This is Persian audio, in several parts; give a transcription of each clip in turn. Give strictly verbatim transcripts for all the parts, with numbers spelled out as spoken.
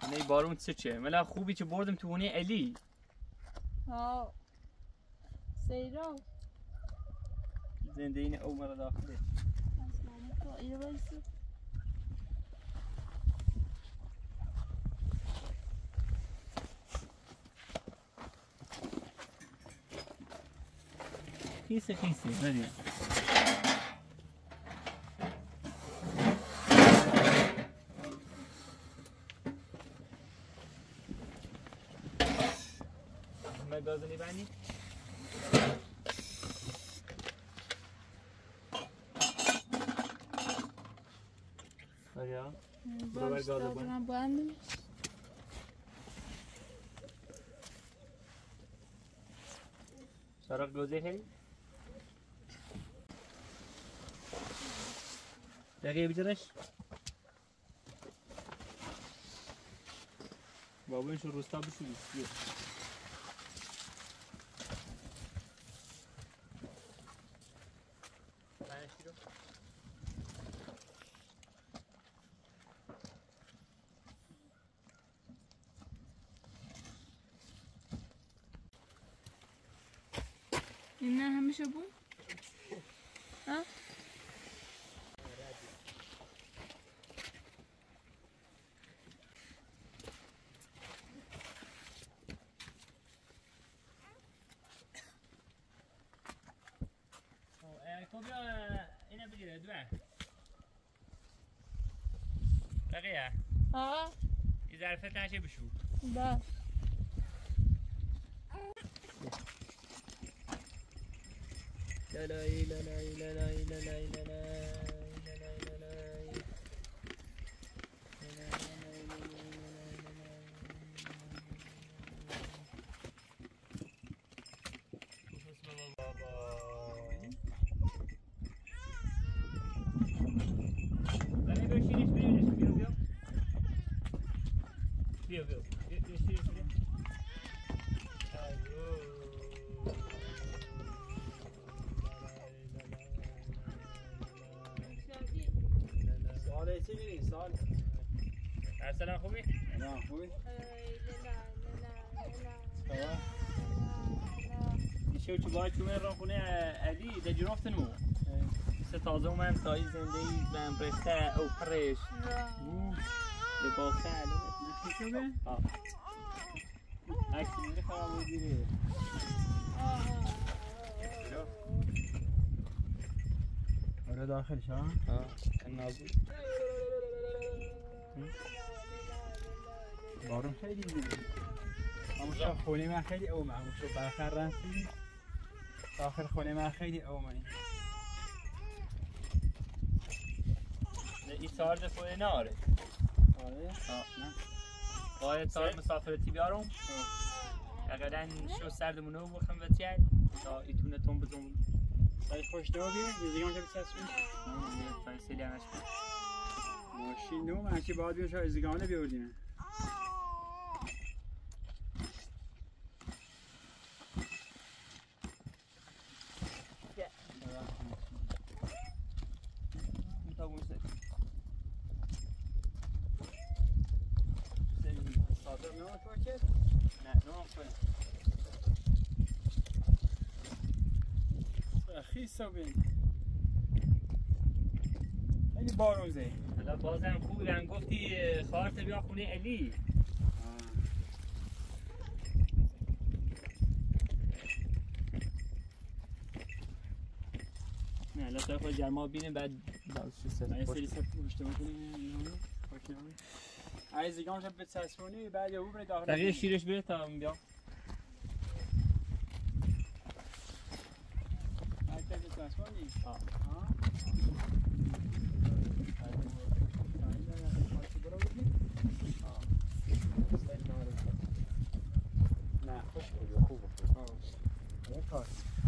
نه بارون چه ملا خوبی که بردم تو هونه علی. ها سیرا زنده این او مرا داخله از ماما تو ایره بایستی خیسه خیسه بریم ما گازو میبندی؟ آیا؟ برو گازو بند بندم سراغ گوزه هی؟ دقیقه بیجرش؟ بابا اینشو روستا بشوید بیا این نه همیشه بود؟ ها؟ کجا اینو بگیره دوه بقیه ها؟ این ظرفت نشه بشو باش لا لا لا لا لا لا لا لا لا لا ارسلان خوبی؟ نه خوبی؟ دیشه چه باید چومه را خونه علی ده جرافتن مو سه تازه اومن تایی زنده ای من برسته او پرش لباسه علی نخیشو به؟ آه عکسی میره خراب بگیره آره داخلش ها؟ آه کنازو بارون خیلی میده همونجا خونه من خیلی اومه همونجا برخر رفتی داخل خونه من خیلی اومه این سار دفعه ناره آره؟ نه باید سار مسافرتی بیارم اقلا شو سردمونو بخم و تیل تا ایتونه تون بزن سای خوش دو بیه یه دیگه اونجا بسسبین نه تای سیلی همش بید ماشین نو منشی باید بیوش از دیگه بیوردیم خیسا بین خیلی بارونزه حالا بازم خوب رنگ گفتی خواهرت بیا خونه علی نه حالا تا خود جرما بینه بعد دارشی سر یه سری سر اشتباه کنیم عايز يقوم جنب تساسوني بعد يوم بره داخل دقیقه شیرش بره تا بیا بعد تساسوني اه ها نه خوش بود خوب بود اه کار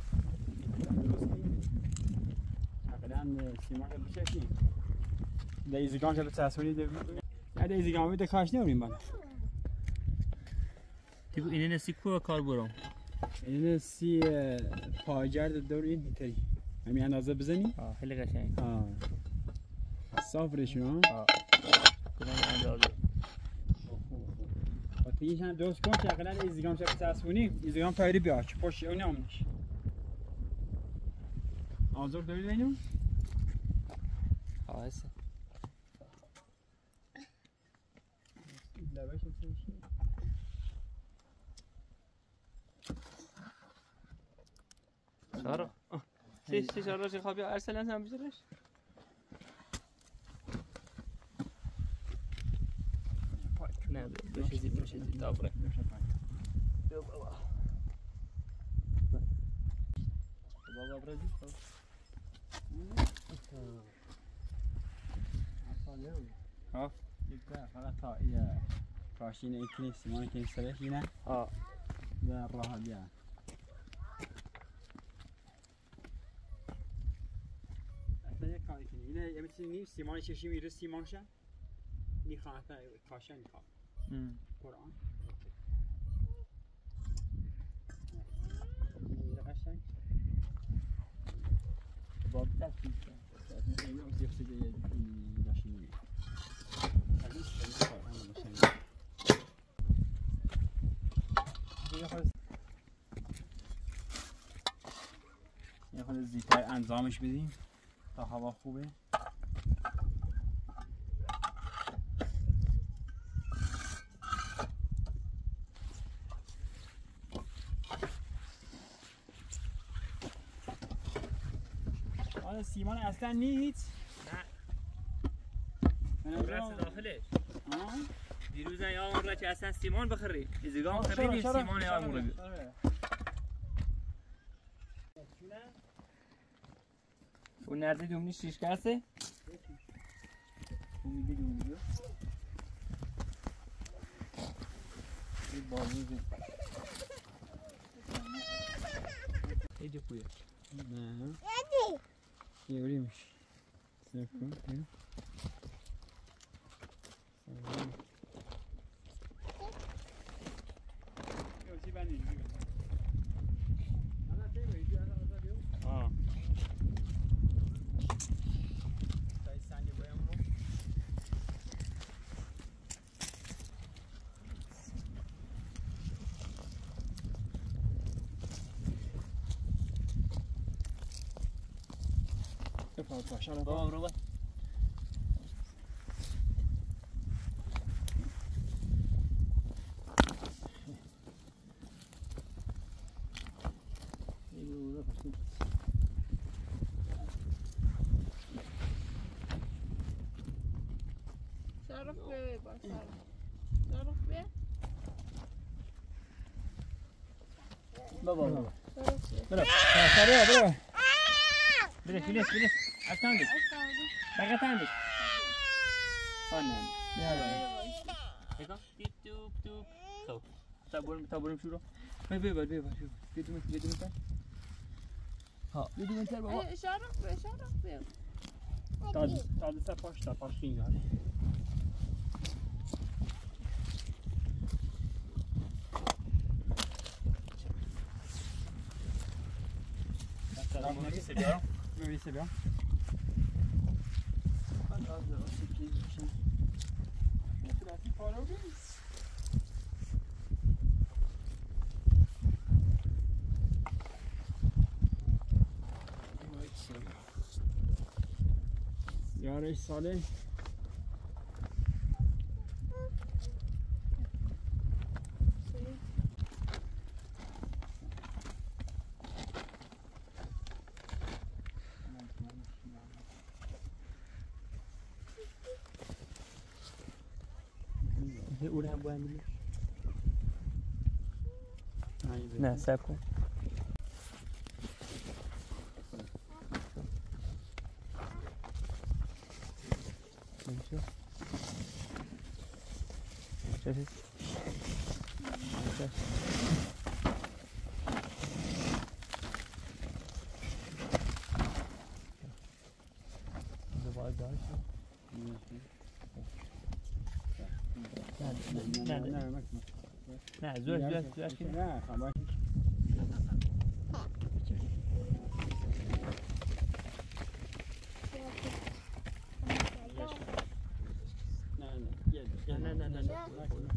حالا سیمان بچشی دیزگان جلو تساسونی دو نه دیزگان میده کاش نمیریم بالا تیگو اینه نسی کو کار برام اینه سی پاجرد دور این تری همین اندازه بزنی اه خیلی قشنگ اه صاف رشون اه کدوم اندازه تيجي دوست كون شغلان ازدگام شب تسونی ازدگام پایری بیا چه پشت اون نامش آزور داری اینو خلاص لباش چه شارع شش شش شارع خابی ارسلان هم بجرش نه بشه زید بشه زید دابره بیا بابا بابا برازیل ها دیگه فقط تا یه کاشین ایکنی سیمان که سرش اینه ها در راه بیا اصلا یه کاری کنی اینه یه میتونی سیمان چشی میره سیمان شه نی خواهد کاشن نی خواهد قرآن میره قشنگ باب تصویر کرد این هم زیفت دیگه داشتی میگه خلیص خلیص قرآن باشن یه خود زیدتر انجامش بدیم تا هوا خوبه آن سیمان اصلا نیست نه رأس داخلش دیروز یا اون را که اصلا سیمان بخری ازگام خریدیم سیمان یا اون را بید اون نرده دومنی شیش کرسه اون میگه دومنی دو این بازوزه ایجا پویه نه یه اولی میشه سرف کن اینو آه بابا برو شارف به با شارف شارف به بابا برو شارف به برو سریع برو برو فیلس فیلس اصلا دید بقیت هم دید خانه بگم دیپ دوب دوب تو تا بریم تا بریم شروع بی بی بی بی بی دوم بی دوم تر ها بی دوم تر بابا شارف به شارف به تا تا دسته پاش تا پاش خیلی داره نویسه بیارم نویسه بیارم من از دراستی پلیز بشم میتونستی پارو بیست یارش ساله اون هم باید میگه نه سب کن نمیشه چیزی دوباره داشت نه نه نه نه زور زور زور که نه خبر نه نه نه نه نه نه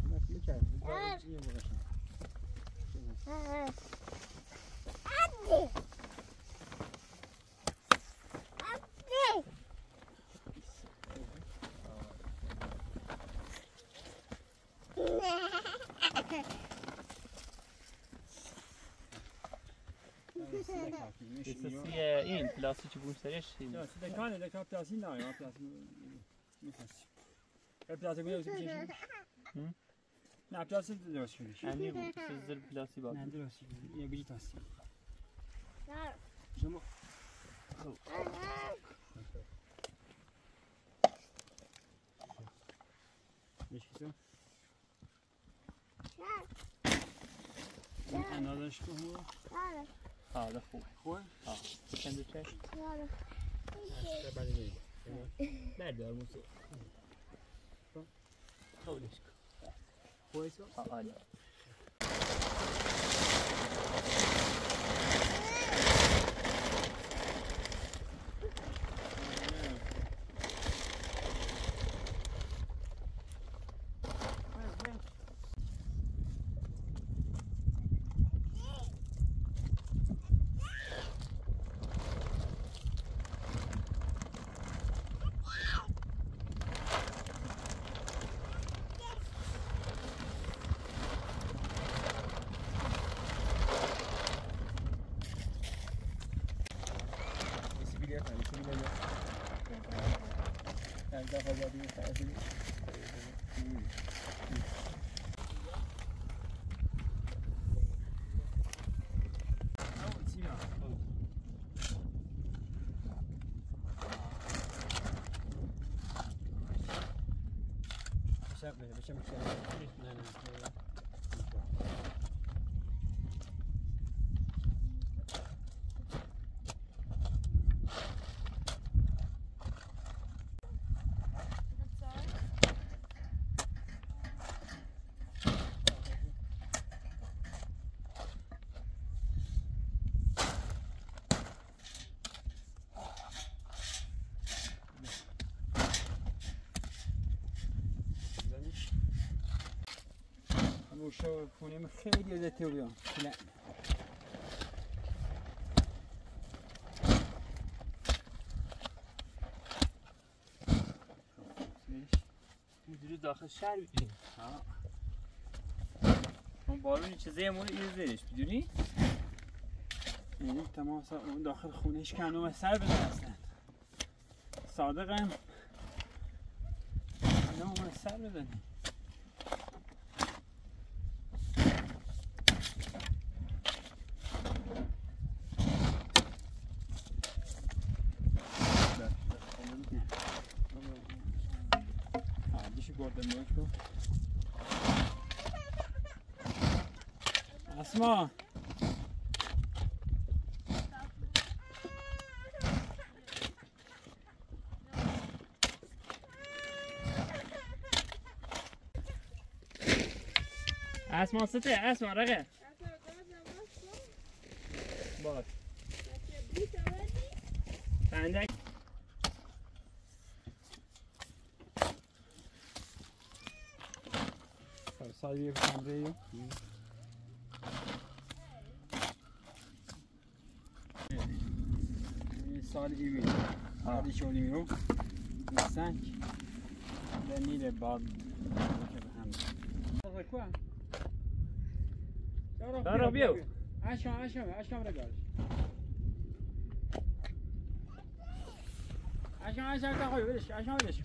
این پلاستیک بون سرش Ja, så det kan det kan plass in där, ja, plass. Är plass går ut precis. Mm. Nej, plass inte då skulle. یعنی سوزر پلاسی با Nej, då skulle. Jag vill ta sig. Där. Som ماشي så. أنا هذا شو هو؟ Där. هذا خوب خوب؟ اه كندو چش Där. هذا بعد نيجي. بردار موسو خولش كويس؟ اه عالی شاب له بشم شاب لا لا وشو كوني مخيل يا تيوبيا لا مدیری داخل شهر بیدونی ها اون بارونی چیزه همون این زیرش بیدونی یعنی تمام سا اون داخل خونش کنو و سر بده اصلا صادقم نه اون سر بده اسما اسما سته اسما رقه باش عندك صاير في كامريو سال ایوی آدی شونی میرو سنگ دنیل باد که به هم رکوا برو بیو اشکام اشکام اشکام رگارش اشکام اشکام تا خوی ولش اشکام ولش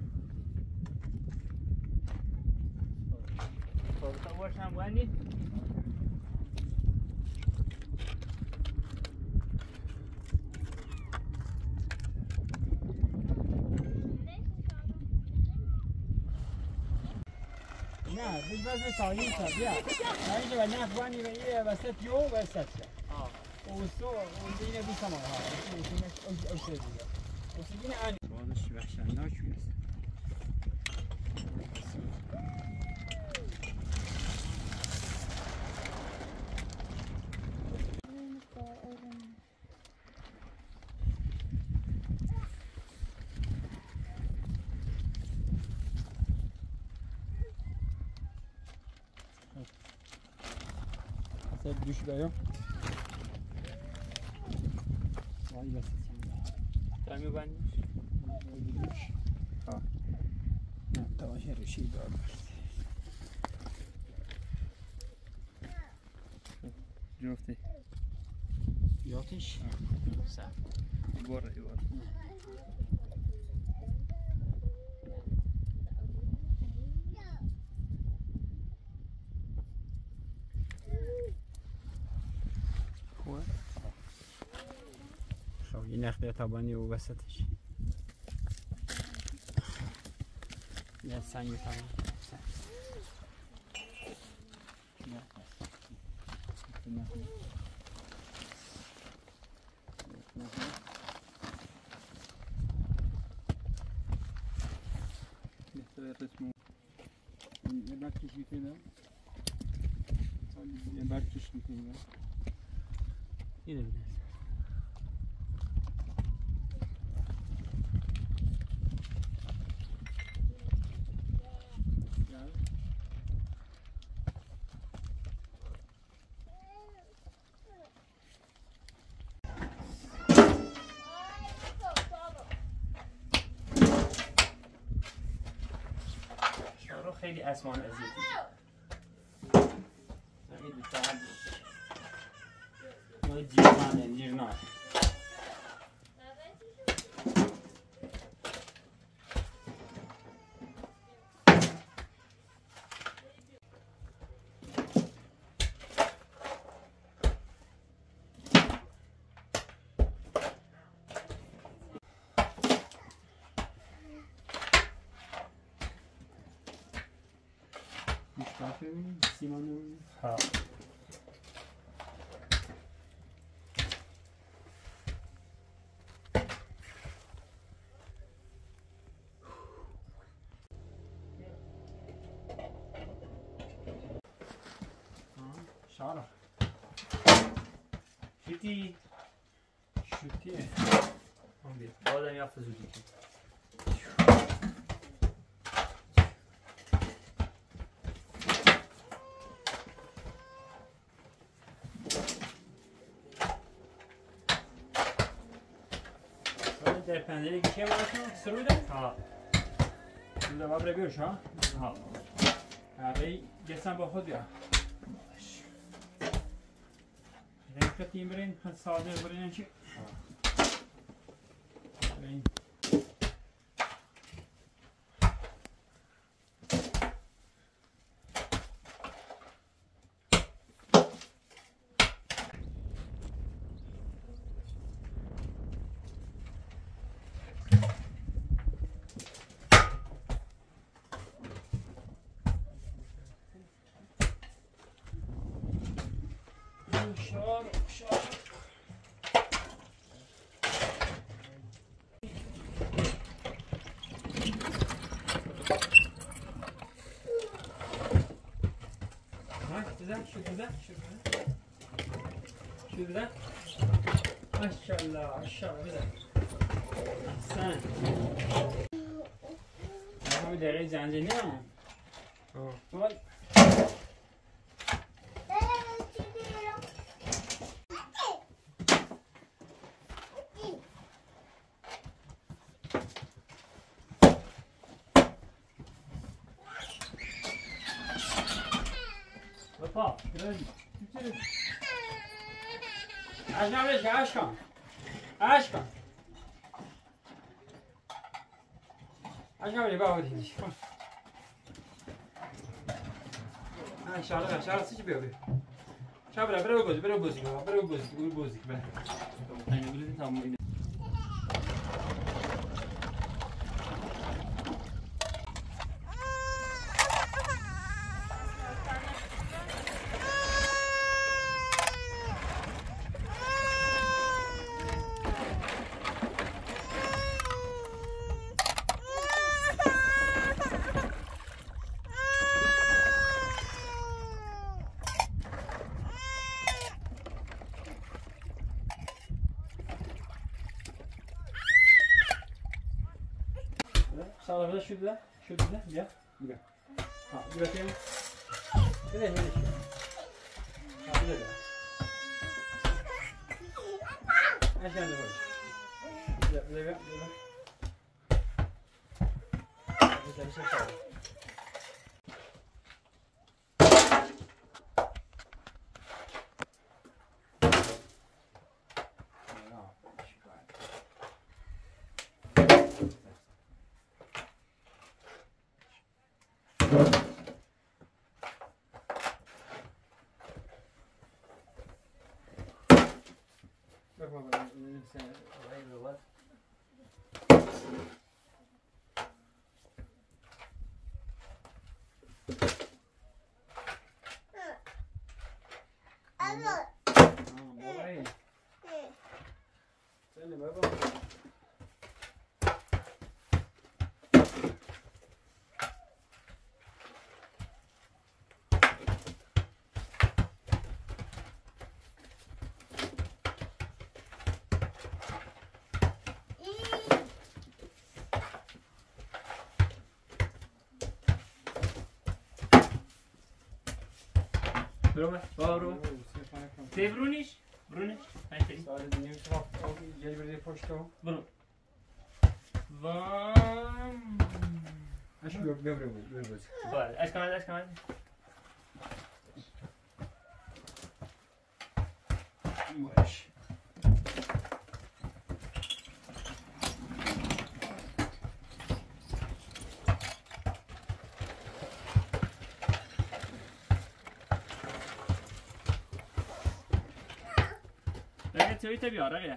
خب تا باش هم وانی نه بیش بس سالی تا بیا نه اینجا نه وانی و یه وسط یو وسط اه اوسو اون دینه بی سما ها اون اوسو دیگه اوسو دینه آنی بازش وحشتناک میشه سه دوش بیام. وای بس. تامی بندیش. دوش. ها. نه تاشه روشی دار. جفتی. یاتش. سه. بار ایوار. خوبه. خب این نخله تابانی و وسطش. یه سنگی تامین. رسمو یه بعد کشی کنم. یه بعد کشی کنم. اینه بیدست شارو خیلی اسمان ازیدی این دو تا نه جیرمان جیرمان. مشتاق سیمانو. ها شارع. شوتی شوتیه. هم بیا آدم یافت زودی کن در پنجره که واسه سروده. ها سروده وابره بیوش ها. ها هری گسن با خود بیا. رنگ تیم برین ساده برین چی؟ برین. شار شار. ها güzel şu güzel şu güzel şu güzel maşallah maşallah güzel sen ama bir dere zence ne ama vay Papa, gördün mü? Aşkım beş, aşkım. Aşkım. Aşkım beş, bak hadi. Ha, şarkı, şarkı sıçı bir abi. Şarkı, bırak, bırak bozu, bırak bozu, bırak bozu, bırak bozu, bırak. hani böyle tamam yine Sağ şurada, şurada, ya, buraya. Ha, buraya. Böyle, böyle. Ha. عشان نروح لا لا لا بس مش هتعرف برو برو تی برونیش برونیش هستی سال دیگه شما یه بری پشتو برو وام اش بیا بیا بیا بیا بیا باید اش کامل اش کامل باش توی تا بیار رقیه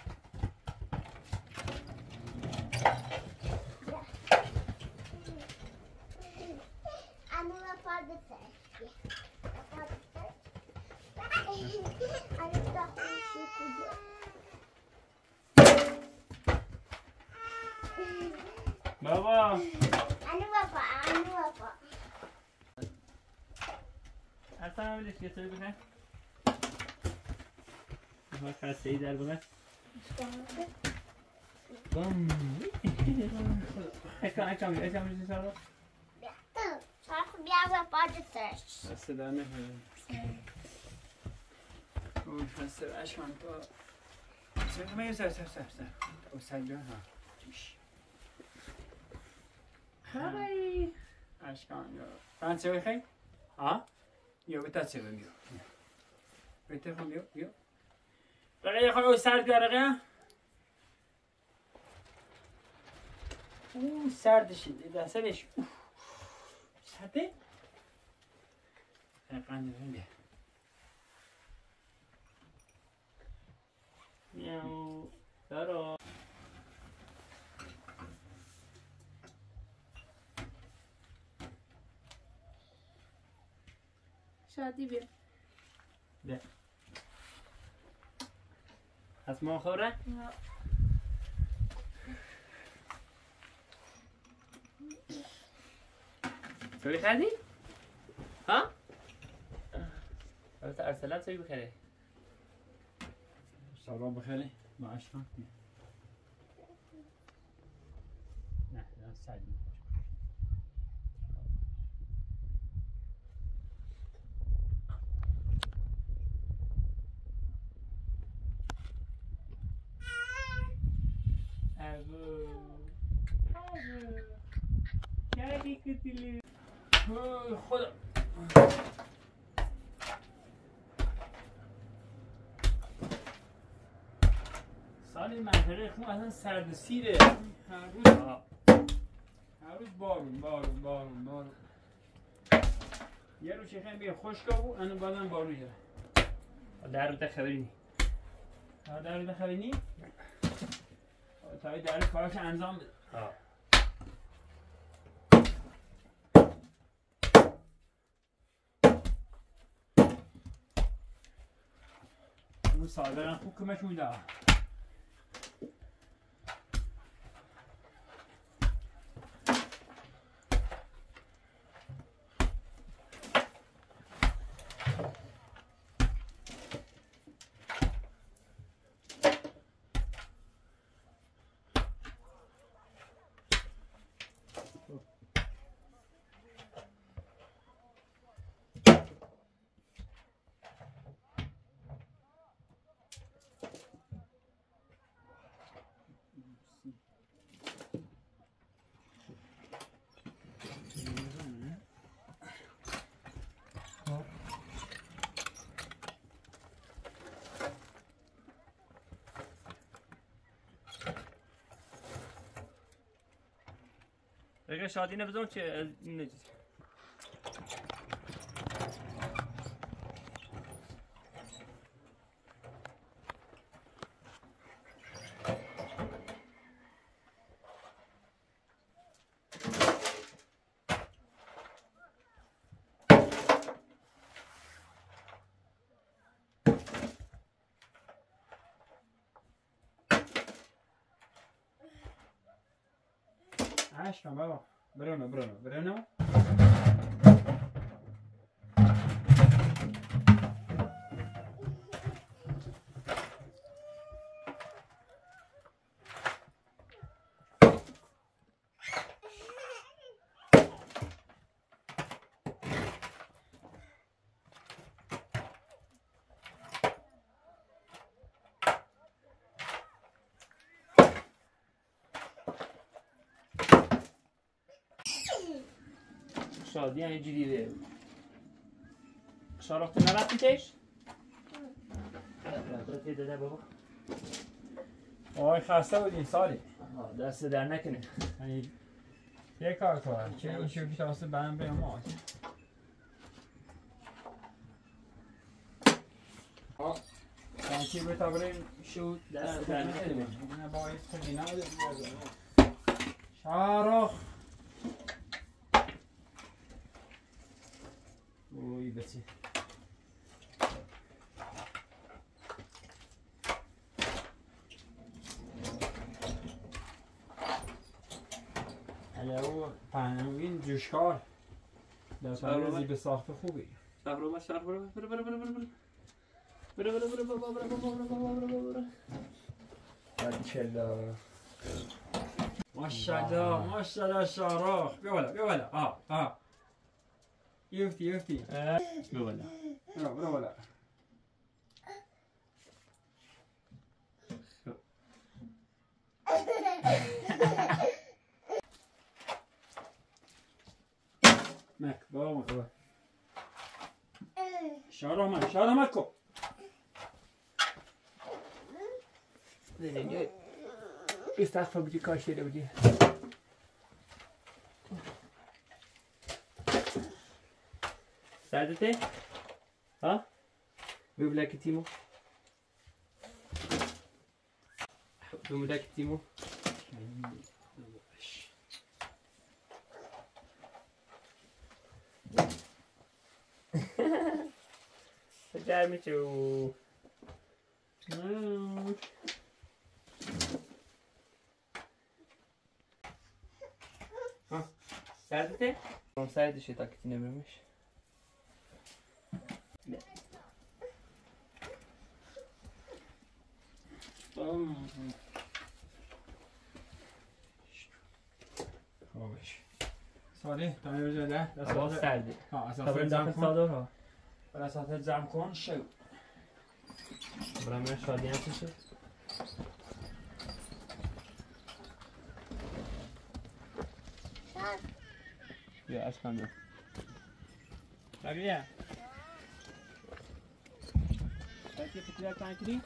بابا انا بابا انا بابا اصلا بلیش یه سری بخیر ما خسته ای در بغل بام اکام اکام اکام میشه سالو صار بیا و بعد سرچ بس در نمیاد اون خسته اشکان تو چه میگه سر سر سر سر او سجا ها هاي اشکان یا تان چه خیلی ها یا بتا چه بگیو بتا خو بیا بیا رقیه خواهی سرد بیار رقیه اوه سردشی دسته بش سرده اقنده بیا میاو دارو شادی بیا ده از ما خوره؟ سوی خردی؟ ها؟ البته ارسلان سوی بخیره سلام بخیری ما اشکان نه نه سردی ابو ابو کردی کتیلی خدا سال این منطقه خون اصلا سرد و سیره هر روز هر روز بارون بارون بارون بارون یه رو چه خیلی بیا خشکا بود انو بازم بارون یه در رو خبری نی در رو خبری نی؟ تایی در رو کاراش انجام بده اون سالدارم خوب کمک میده اگر شادی نبزم چه نجد عشقم بابا برونو برونو برونو شادی یعنی جدیده شارخ تو نرفتی تیش؟ رفتی داده بابا آی خسته بودی سالی دست در نکنه یعنی یه کار کنم چه این شوکی تاسته برم به ما آه سانچی به تابرین شو دست در نکنه نه باید خوبی نبوده شارخ اوی بچه الو پهنوین جوشکار در پرزی به ساخت خوبی شرف رو باش شرف برو برو برو برو برو برو برو برو برو بابا برو بابا برو بابا برو بابا برو بچلا ماشاءالله ماشاءالله شارخ بیا بالا بیا بالا آه آه یفتی یفتی بیا بالا برو برو بالا مک بابا مک شارخ من شارخ مکو زنی استغفر بودی کاش دیده بودی سعدته؟ ها؟ ببلك تيمو بملاك تيمو جاي شو ها سعدته؟ سعدش تاكتي نبرمش خوبش سالی تا میرزه ده هوا سرده ها تا اساسات بریم جمع داخل کن صادر ها برای اساسات جمع کن شو برای من شادی هم چی شد؟ بیا اشکان دو بقیه باید یه پتیلک تنگ کنی؟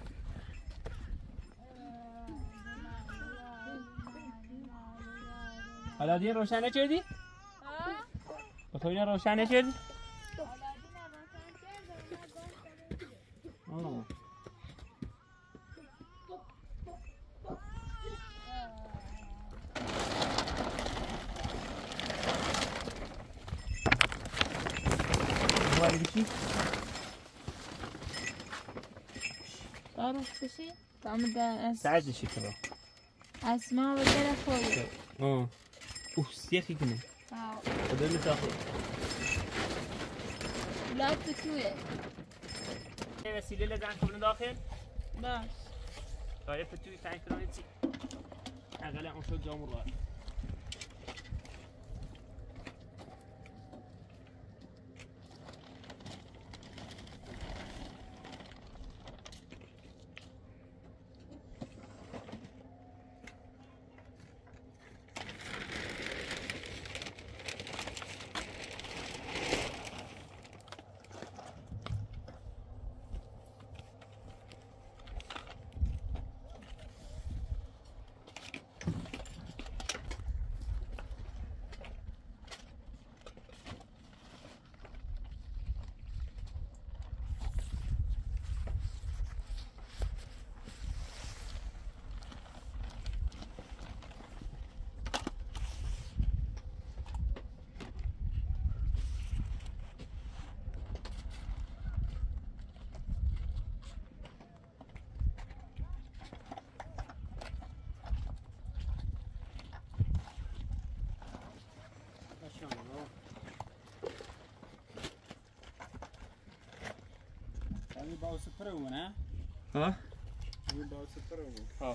حالا دیگه روشن نکردی؟ با تو اینا روشن نکردی؟ آه. اومدی چی؟ تعرف بشي تعمل ده أس سعد شي كده أسماء وكده فوق اه اوه سيخي كده أو فضل تاخد لا بتوي وسيله لازم كنا داخل باش طيب فتوي تعال كده نتي اغلى عن شو جام الراي باو سپر او نه ها این باو سپر او ها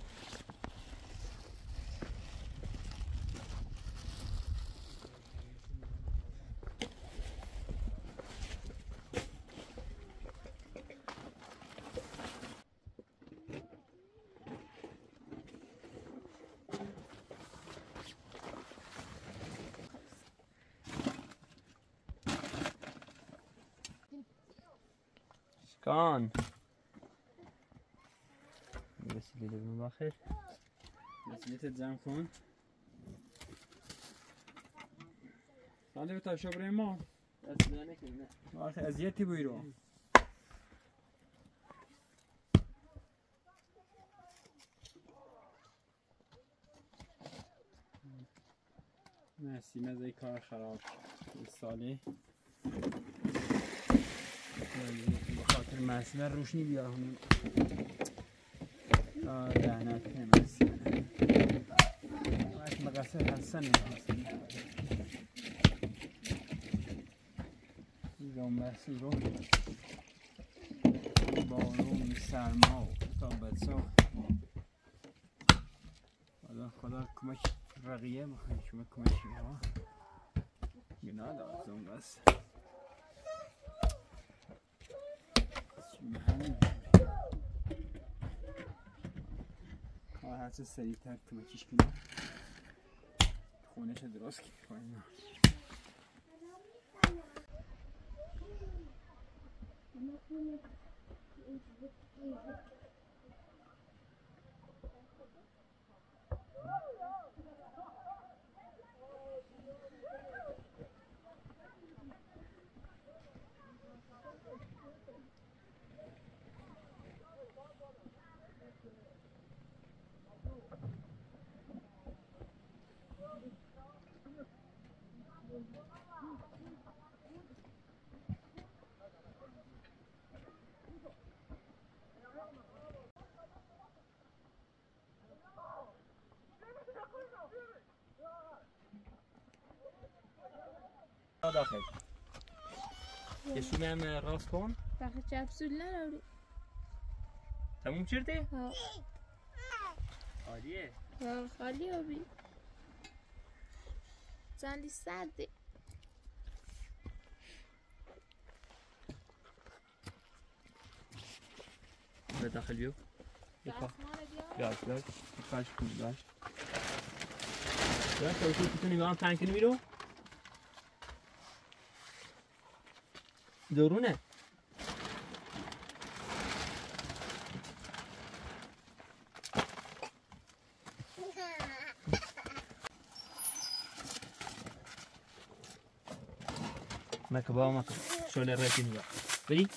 شكان بس اللي لازم باخر وسیلت جمع کن سالی تا شبره ما اصلا نکنه وقت اذیتی بیرو مرسی مزه کار خراب سالی بخاطر مسئله روشنی بیارم آه لعنت کنه مسئله باید مقصر حسنه ایران بسی رو بارون سرما تا بدسا خدا خدا کمک رقیه بخواهی شما کمکی ها گناه دارد اون بس هرچه سریعتر کمکیش کنم خونش درست کنم داخل یشونه هم راست کن داخل چپسول نروی تموم کرده؟ ها عالیه ها خالی آبی زندی سرده به داخل بیو دستمال بیاد بیاد کاش کن بیاد بیاد تا اوشو کتو نگاه هم تنگ کنی میرو دورونه مکه با مکه شوله رکی نگاه بری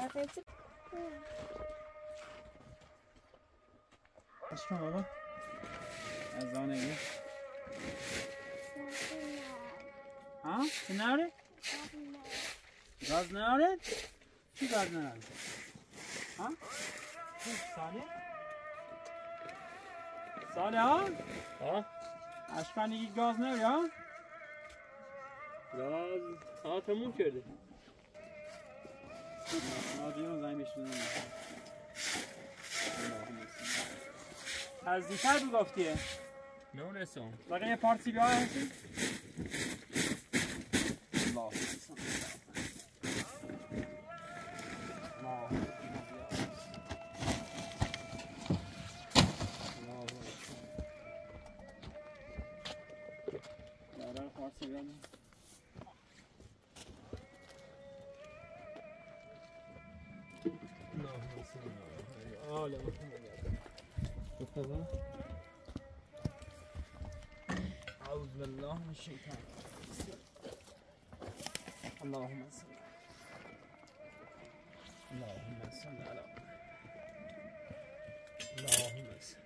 اشکان بابا از آن اگه ها؟ چی ناره؟ گاز ناره؟ چی گاز ناره؟ ها؟ ساله؟ ساله ها؟ ها؟ اشکان اگه گاز ناره ها؟ گاز ها تموم کرده آدیون زنگ بشونم نزدیکتر بو گفتیه نه رسون بقیه پارسی بیا هستی؟ الله داره پارسی بیا آله محمد أعوذ بالله من الشيطان اللهم صل اللهم صل على اللهم صل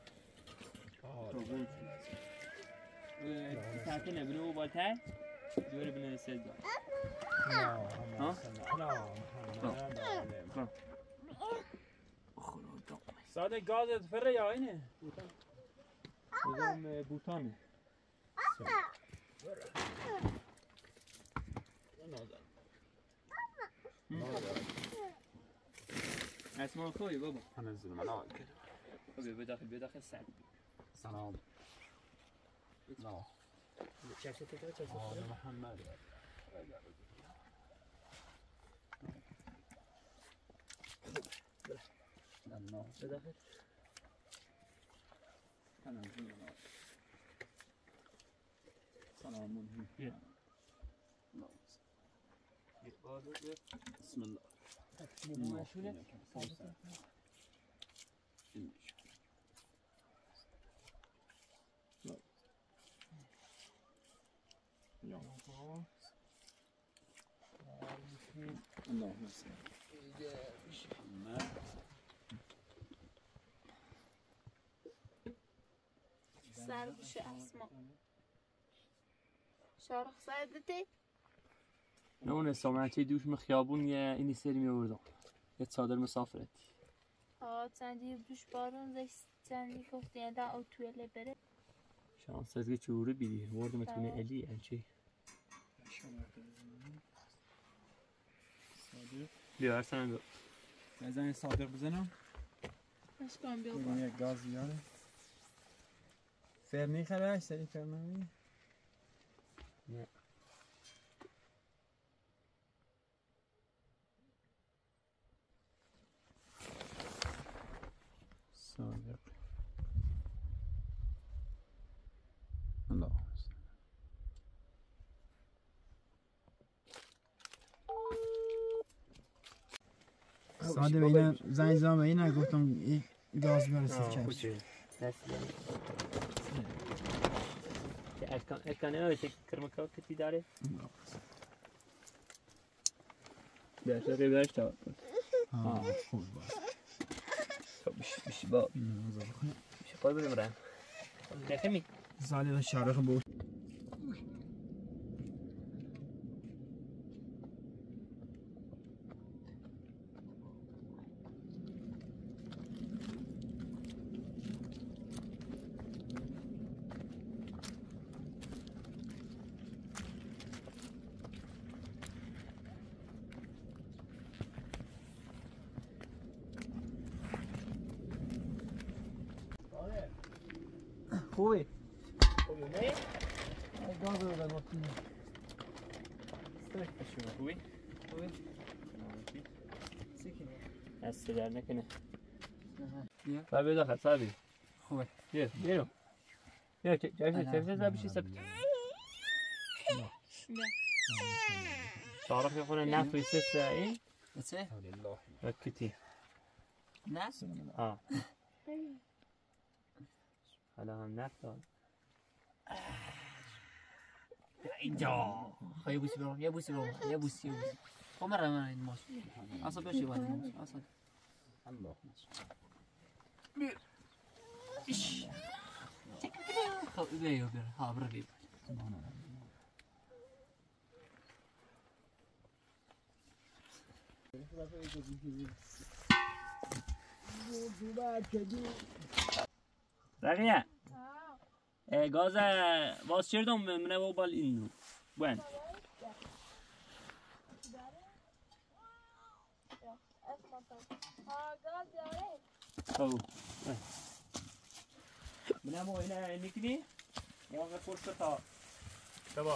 تحت نبنو بالتر جوری بنویسه سید اللهم صل على محمد ساده گازت فره یا اینه؟ بوتان بوتانه اسمع خوي بابا هنزل ملاك خوي بداخل بداخل سعد سلام لا شاشة كده شاشة هذا محمد لا بداخل هنزل ملاك سلام بسم الله اللهم صل سرش اسما شارخ سعدتي نون سامعتي دوش مخيابون يا إني سير ميوردم يا تصادر مسافرتي ها تندی دوش بارون زش تندی گفتی یه دا اوتویله بره شانس از که چوری بیدی وارد متونه الی يعني شيء بیا ارسن بیا بزن صادق بزنم اشکام بیو ببین یک گاز بیاره فرنی خره سری فرنی نه صادق الله صادق اینا زنگ زامه اینا گفتم یک گاز بیاره سی چشم ارکان ارکان اوه کرمکا کتی داره بیاش دقیقه بیاش تا ها خوب باش خب بیش بیش با بیش پای بدم راه دقیقه می صادق شارخ بود خوبی خوبی نه گاز رو داد وقتی خوبی خوبی دست در نکنه بیا بیا داخل صاحبی خوبه بیا بیا بیا جایش سبز زبشی سبز شارخ يخونه نفط ويسس ايه بس لله ركتي ناس اه هذا هم نفط اینجا خیلی بوسی برام یه بوسی برام یه بوسی یه بوسی کمر رو من این ماش اصلا بشه باید ماش اصلا الله بیر ایش خب بیایو بیر ها برو بیر رقیه گاز واس چردم منه و بال اینو بوین خب منه و اینه نکنی موقع پشت تا کباب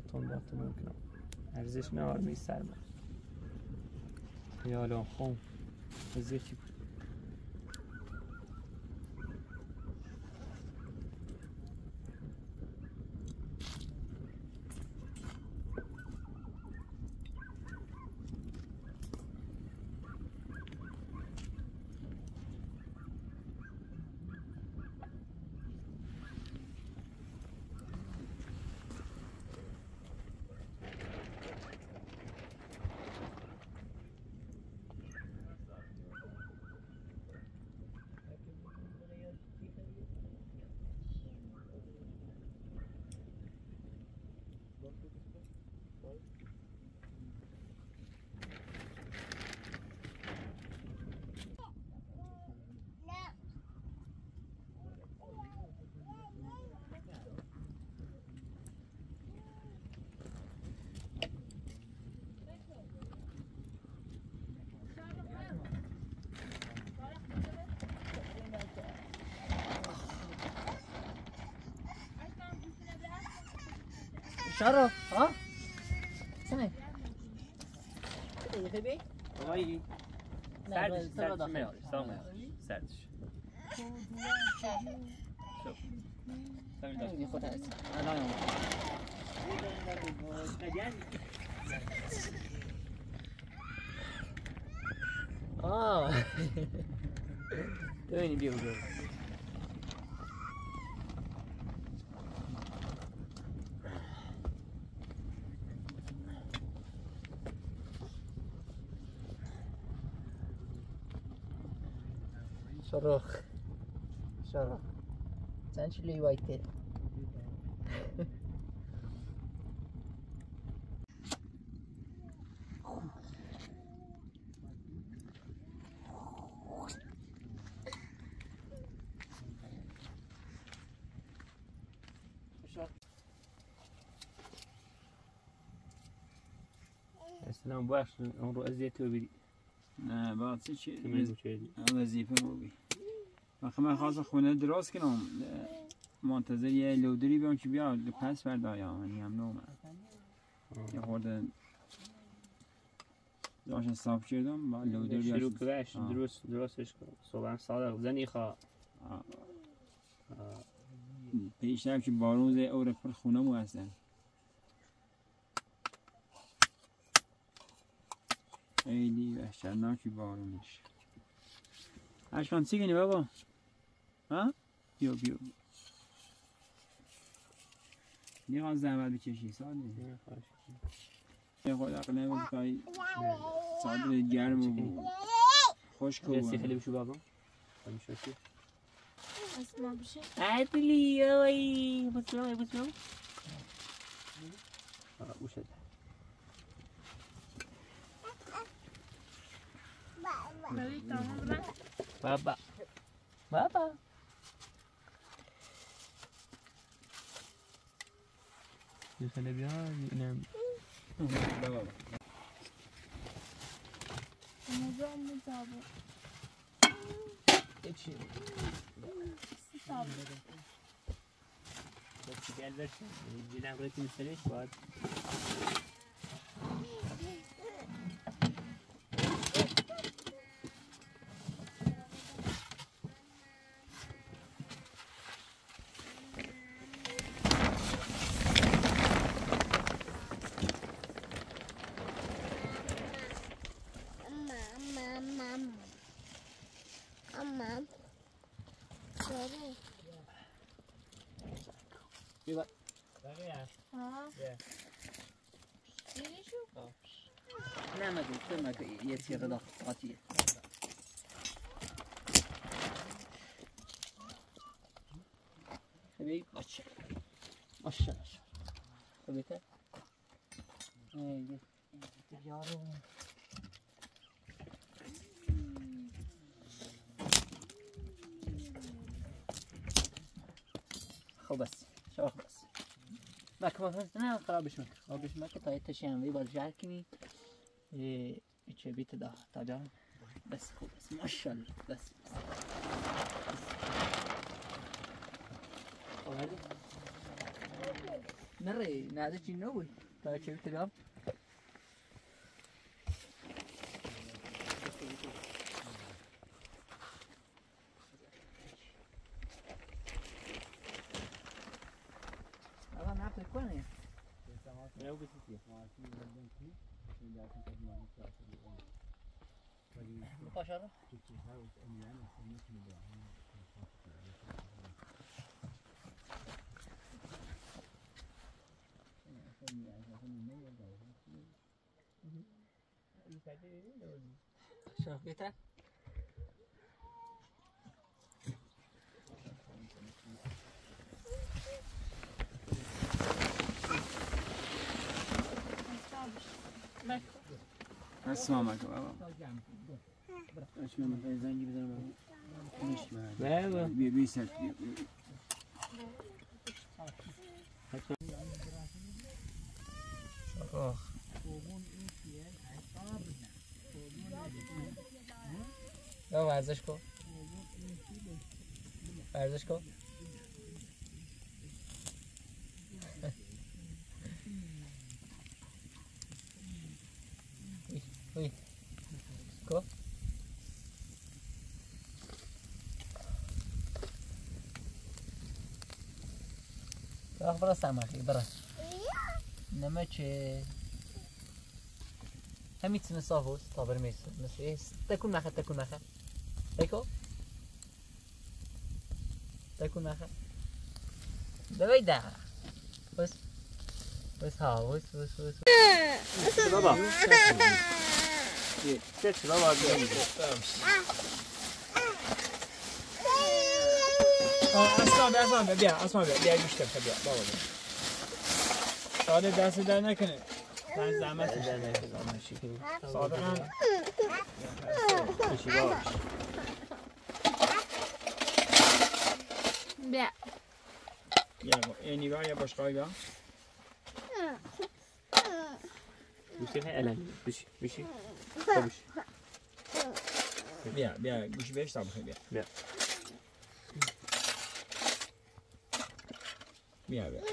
تون تو ممکنه ارزش نوار می سرما یالام خون ازیتی بود شرف ها سمع يا خبي آقایی سردش سردش میاری سامه سردش شوف خليني خذها انا يوم اه وين بيهم دول شروخ شروخ sen şu levayte السلام باش عمره ازيت وبري نه بعد چی تمام شدی وظیفه مو بی وقتی من خواستم خونه دراز کنم منتظر یه لودری بیام که بیا پس فردا یا یعنی هم نومه یه خورده داشت صاف کردم با لودر بیاشت شروع کردش درست درستش کن صبح صادق زنی خواه پیشتر که بارون زی اوره پر خونه مو هستن خیلی وحشتناکی بارونش اشکان چی کنی بابا؟ ها؟ بیا بیا نیاز زحمت بکشی سالی یه خود اقنه بود که سالی گرم و خوش جسی کنم خیلی بشو بابا همیشه چی؟ اسمع بشي عدلی اوی بسیار بسیار آه بوشد ببي تمام بلا بابا بابا يخلي بيها ينام الموضوع متابع ايش متابع بس قال بس يجي نعمل تنسليش بعد ها دیدی شو لا ما قلت ما يصير ضغط قاتية حبيبي ماشي ماشي ماشي حبيبي ايه يارو خو بس شو بس ما كمان نه خرابش مك خرابش مك تا يتشين وي برجع كني ايه ايش بيت ده تابع بس خو بس ما شاء الله بس بس وهذا نري نادي شي نوي طيب شو تلعب والله ما أعرف كوني لو بتسيب مباشرة شايفته اسمع معك بابا اسمع معك زنجي بزنم بابا بي بي سات اخ لا ورزش کن ورزش کن وی کو راح برا سامحي برا انما چه همین تنه صافوس طابر میس مثل تكون معها تكون معها هيكو تكون معها ده بيدا بس بس ها بس بس بس بابا كيف بابا اسمع بیا اسمع بیا اسمع بیا بیا گوش کن بیا بابا ساده دست در نکنه من زحمت ساده من بیا یه نگاه یه باشقای بیا بشي هاي الان بشي بشي بشي بیا بیا گوش بهش تا بخیر بیا بیا بیا بیا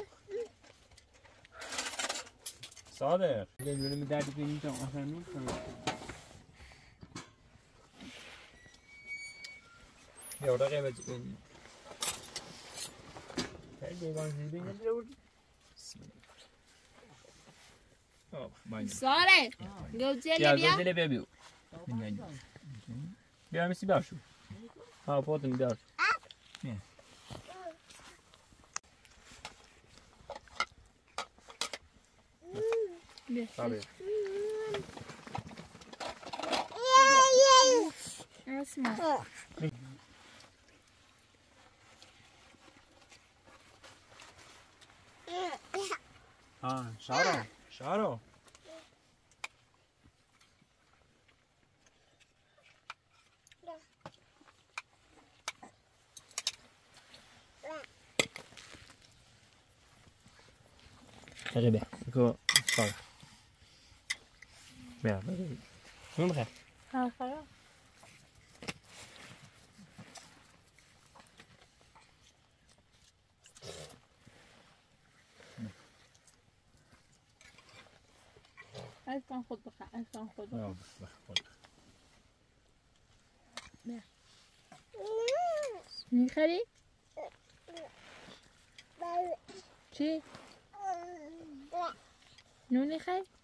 صادق یه جوری می درد کنی تا آخر میکنم بیا ورقه قیمت کنی خیلی دیوان زیبی نداره آه باید ساره گوجه بیا بیا گوزله بیا بیو بیا میسی بیا شو ها پاتون بیا بیا بیا طبعا اسمع ها شارو شارو خیلی بیا بگو صالح بیا بگو شو میخوای ها خلاص الفان خود بخواه الفان خود بخواه میخری؟ چی؟ نون میخوای؟